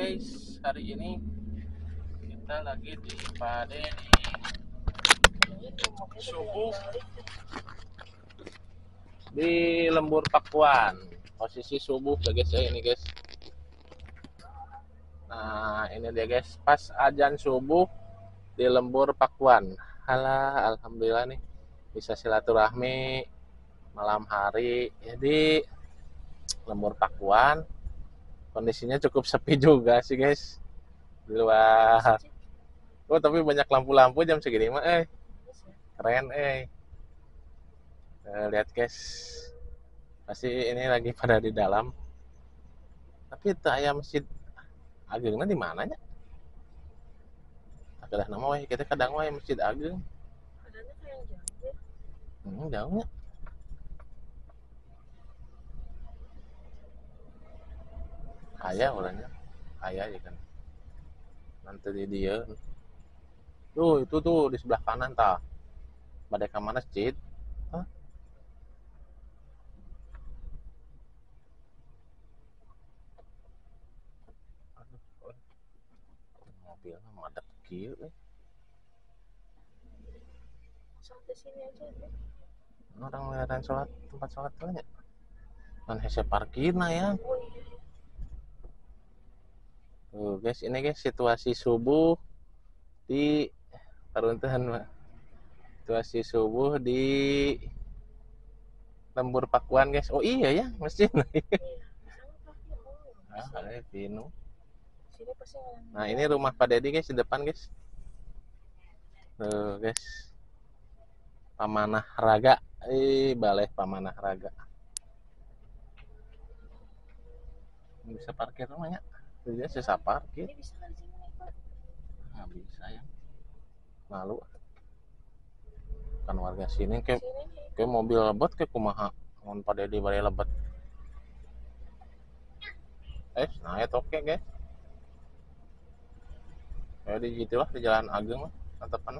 guys, hari ini kita lagi di Pade di subuh di Lembur Pakuan. Posisi subuh ya guys ya ini guys. Nah ini dia guys, pas azan subuh di Lembur Pakuan. Halah, alhamdulillah nih bisa silaturahmi malam hari. Jadi Lembur Pakuan kondisinya cukup sepi juga sih guys di luar. Oh tapi banyak lampu-lampu jam segini mah keren lihat guys, pasti ini lagi pada di dalam. Tapi itu ayam masjid agengnya di mananya? Adalah nama weh kita kadang weh masjid ageng. Adanya kayak jauh. Jauhnya. Ayah orangnya, ayah ya kan. Nanti di dia. Tuh itu tuh di sebelah kanan tah. Badai ke masjid. Hah? Aduh, mobilnya madep kieu Sampai sini aja deh. Orang ngeliatin sholat, tempat sholat banyak. Dan hese parkir nah ya. Oh iya. Tuh guys, ini guys situasi subuh di Taruntuhan mah. Situasi subuh di Lembur Pakuan guys. Oh iya ya, masjid. Iya. Sana pasti Pinu. sini pasti Nah ini rumah Pak Dedi guys di depan guys. Tuh guys. Pamanah Raga. Balai Pamanah Raga. Bisa parkir rumahnya. Dia susah parkir. Ini bisa kan sini nih, Pak? Nggak bisa ya. Malu. Kan warga sini kayak Sini nih. mobil lebet kayak kumaha. Mun Pak Dedi balai lebet. Nah itu oke guys. Ya di gitu lah di Jalan Ageng lah, tetepan.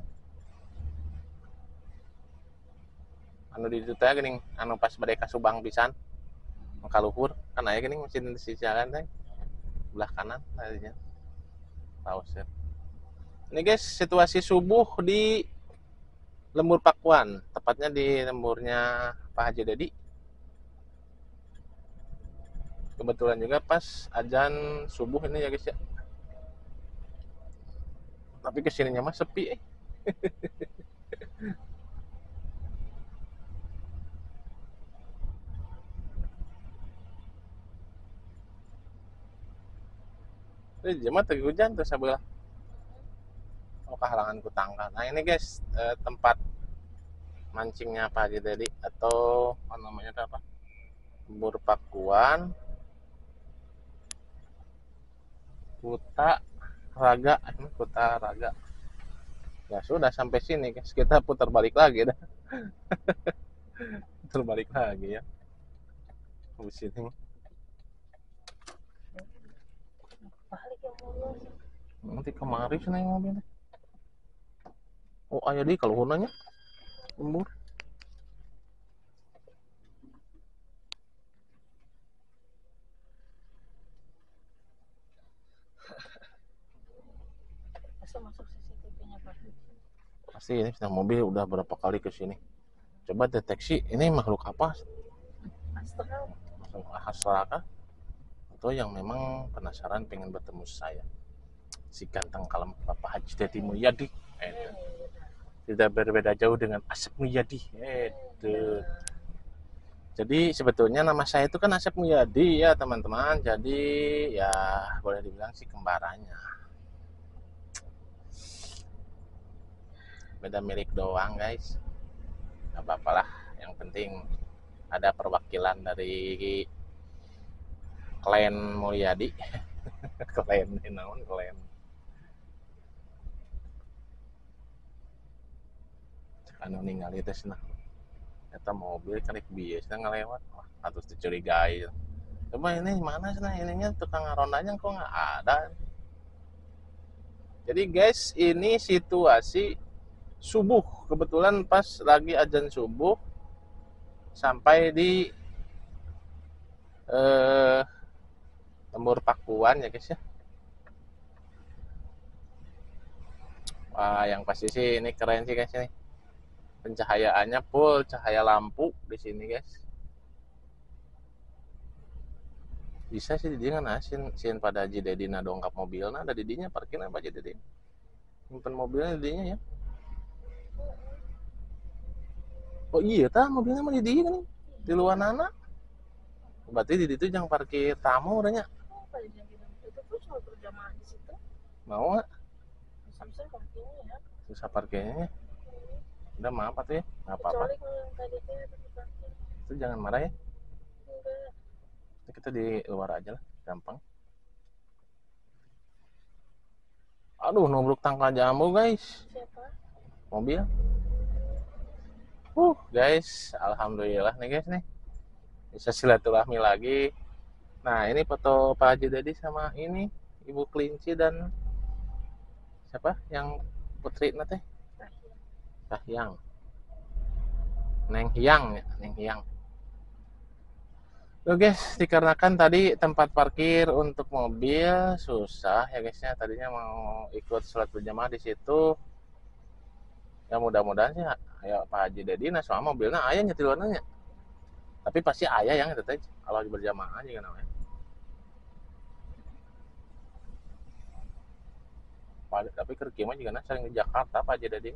Anu di ditu teh geuning anu pas bade ka Subang pisan. Ka luhur kan aya geuning mesin di sisi jalan teh. Belah kanan tadinya. Pauser. Ini guys situasi subuh di Lembur Pakuan, tepatnya di lemburnya Pak Haji Dedi. Kebetulan juga pas azan subuh ini ya guys ya. Tapi kesininya mah sepi Jemaah tadi hujan tuh sebelah. Oh kehalangan ku tangga. Nah ini guys tempat mancingnya Pak Haji Dedi atau apa namanya apa? Lembur Pakuan. Kuta Raga. Ya sudah sampai sini guys, kita putar balik lagi dah. Putar balik lagi ya. Habis ini Balik yang mulus. nanti kemari sih naik mobilnya. Oh ayo di kalau hunanya lembur. Masa masuk CCTV-nya Pak? Pasti ini sedang mobil udah berapa kali ke sini. Coba deteksi ini makhluk apa? Astral. Hasra kah? Atau yang memang penasaran pengen bertemu saya. Si ganteng kalem Bapak Haji Dedi Mulyadi. Tidak berbeda jauh dengan Asep Mulyadi. Jadi sebetulnya nama saya itu kan Asep Mulyadi ya teman-teman. Jadi ya boleh dibilang sih kembarannya. Beda milik doang guys. Gak apa-apalah. Yang penting ada perwakilan dari klan Mulyadi. Klan naon klan. Anu ningali teh cenah. Eta mobil kan biasa ngelewat. Wah, atus dicurigai. Coba ini mana cenah ininya tukang rondanya kok nggak ada. Jadi guys, ini situasi subuh. Kebetulan pas lagi azan subuh sampai di Lembur Pakuan ya guys ya. Wah, yang pasti sih ini keren sih guys ini. Pencahayaannya full cahaya lampu di sini guys. Bisa sih dia kan sin pada Haji Dedi na dongkap mobilnya ada didinya parkirnya apa Haji Dedi. Simpen mobilnya didinya ya. Oh iya tah mobilnya mah di dieu kan di luar nana. Berarti di ditu jangan parkir tamu urangnya. Apa dia bilang itu tuh soal berjamaah di situ. Mau nggak? Samsung parkirnya ya. Susah parkirnya. Udah maaf tuh ya. Nggak apa-apa. Kecuali kalau yang tadi tuh ada di parkir. Itu jangan marah ya. Enggak. Kita di luar aja lah, gampang. Aduh, nubruk tangkal jambu guys. Siapa? Mobil. Guys, alhamdulillah nih guys nih. Bisa silaturahmi lagi. Nah, ini foto Pak Haji Dedi sama ini Ibu Kelinci dan siapa yang putri teh? Kahyang. Neng Hyang ya, Neng Hyang. Tuh guys, dikarenakan tadi tempat parkir untuk mobil susah ya guysnya. Tadinya mau ikut sholat berjamaah di situ. Ya mudah-mudahan sih ya Pak Haji Dedi nah soal mobilnya ayah nyetilannya. Tapi pasti ayah yang itu teh kalau berjamaah juga namanya. Tapi kerja mah juga sering di Jakarta Pak Haji Dedi.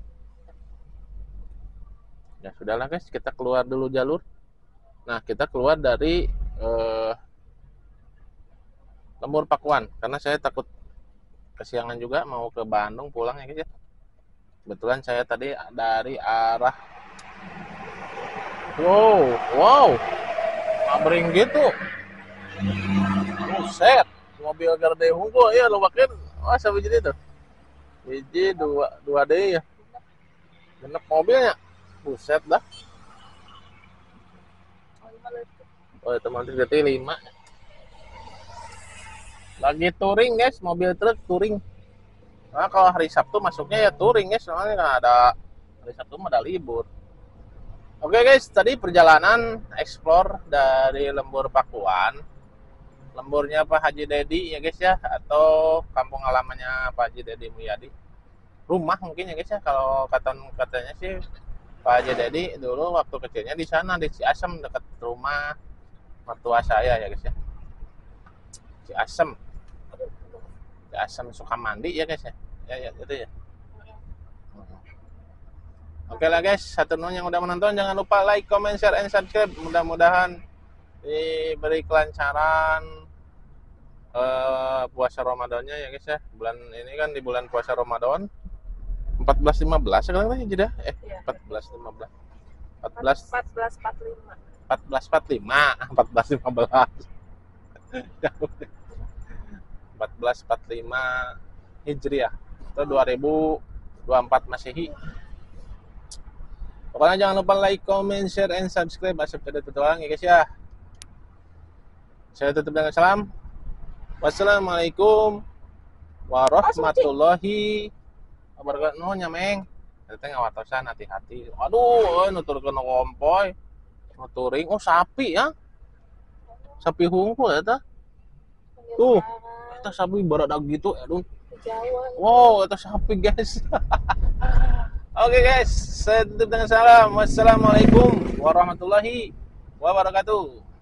Ya sudahlah guys, kita keluar dulu jalur. Nah, kita keluar dari Lembur Pakuan karena saya takut kesiangan juga mau ke Bandung pulang ya guys ya. Kebetulan saya tadi dari arah wow ngabring gitu. Buset, mobil gerde hungkul ya lo makin. Wah, sampai jadi tuh. Hiji 2D ya. Genep mobilnya. Buset dah. Oh, teman berarti 5. Lagi touring guys, mobil truk touring. Nah, kalau hari Sabtu masuknya ya touring guys, soalnya nggak ada hari Sabtu mah ada libur. Oke guys, tadi perjalanan explore dari Lembur Pakuan. Lemburnya Pak Haji Dedi ya guys ya, atau kampung halamannya Pak Haji Dedi Mulyadi. Rumah mungkin ya guys ya, kalau katanya sih Pak Haji Dedi dulu waktu kecilnya di sana di Ciasem dekat rumah mertua saya ya guys ya. Ciasem Sukamandi ya guys ya. Ya itu ya. Oke lah guys, satu yang udah menonton jangan lupa like, comment, share, and subscribe. Mudah-mudahan diberi kelancaran puasa Ramadannya ya guys ya. Bulan ini kan di bulan puasa Ramadan 14.15 sekarang lah jeda 14.15 14.15 Hijriah atau 2024 Masehi. Pokoknya jangan lupa like, comment, share, and subscribe. Asap ada tutulang ya guys ya. Saya tutup dengan salam. Wassalamualaikum warahmatullahi wabarakatuh. No nyameng. Kita ngawatosan hati-hati. Aduh, nutur kena kompoy. Nuturing. Oh sapi ya. Sapi hungkul ya ta. Tuh. Kita sapi baradak gitu aduh. Wow, itu sapi guys. Oke guys, saya tutup dengan salam. Wassalamualaikum warahmatullahi wabarakatuh.